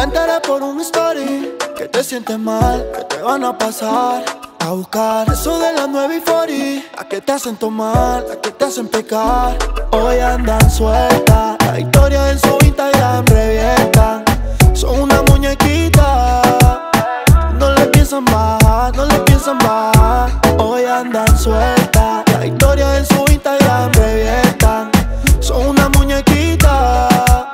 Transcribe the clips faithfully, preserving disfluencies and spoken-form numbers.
enteré por un story que te sientes mal, que te van a pasar a buscar. Eso de las nueve y cuarenta, a que te hacen tomar, a que te hacen pecar. Hoy andan sueltas, la historia en su Instagram revientan. Son una muñequita, no le piensan bajar, no le piensan bajar. Hoy andan sueltas, la historia en su Instagram revientan. Son una muñequita,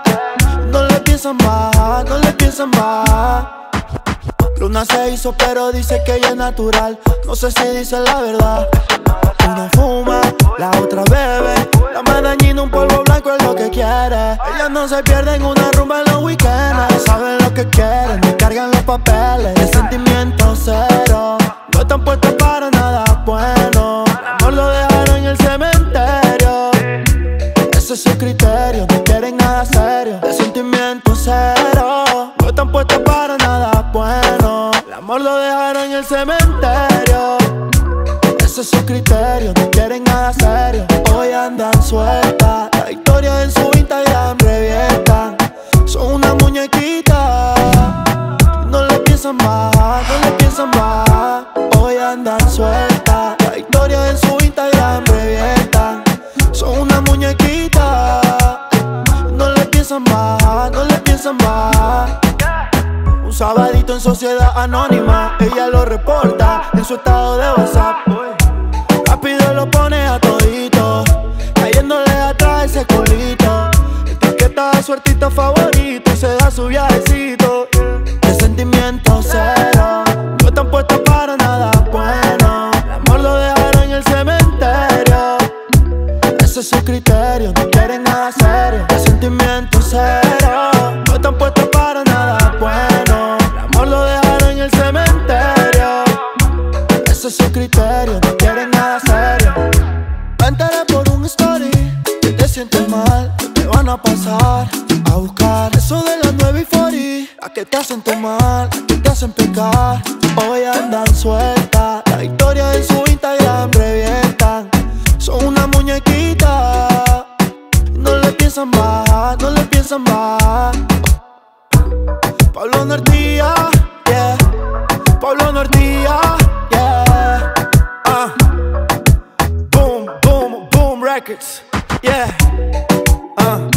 no le piensan bajar, no le piensan bajar. Luna se hizo pero dice que ella es natural. No sé si dice la verdad. Una fuma, la otra bebe. La más dañina, un polvo blanco es lo que quiere. Ellas no se pierden una rumba en los weekends. Saben lo que quieren, me cargan los papeles. De sentimiento cero, no están puestos para nada bueno. El amor lo dejaron en el cementerio. Ese es su criterio, no quieren nada serio. De sentimiento cero, no están puestos para nada bueno. El amor lo dejaron en el cementerio. Ese es su criterio, no quieren nada serio. Hoy andan sueltas, la historia en su Instagram revientan. Son una muñequita, no le piensan bajar, no le piensan bajar. Hoy andan sueltas, la historia en su Instagram revientan. Son una muñequita, no le piensan bajar, no le piensan bajar. Un sabadito en sociedad anónima, ella lo reporta en su estado de WhatsApp. Rápido lo pone a todito, cayéndole atrás ese culito. Etiqueta a su artista favorito y se da su viajecito. De sentimiento cero, no están puestos para nada bueno. El amor lo dejaron en el cementerio. Ese es su criterio, no quieren nada serio. De sentimiento cero, no están puestos para nada bueno. El amor lo dejaron en el cementerio. Ese es su criterio, no quieren nada serio. Me enteré por un story que te sientes mal, que te van a pasar a buscar. Eso de las nueve y cuarenta, a que te hacen tomar, a que te hacen pecar. Hoy andan sueltas, la historia en su Instagram revientan. Son una muñequita, no le piensan bajar, no le piensan bajar. Pablo Nordía, yeah. Pablo Nordía, yeah. uh. Boom, boom, boom records, yeah. uh.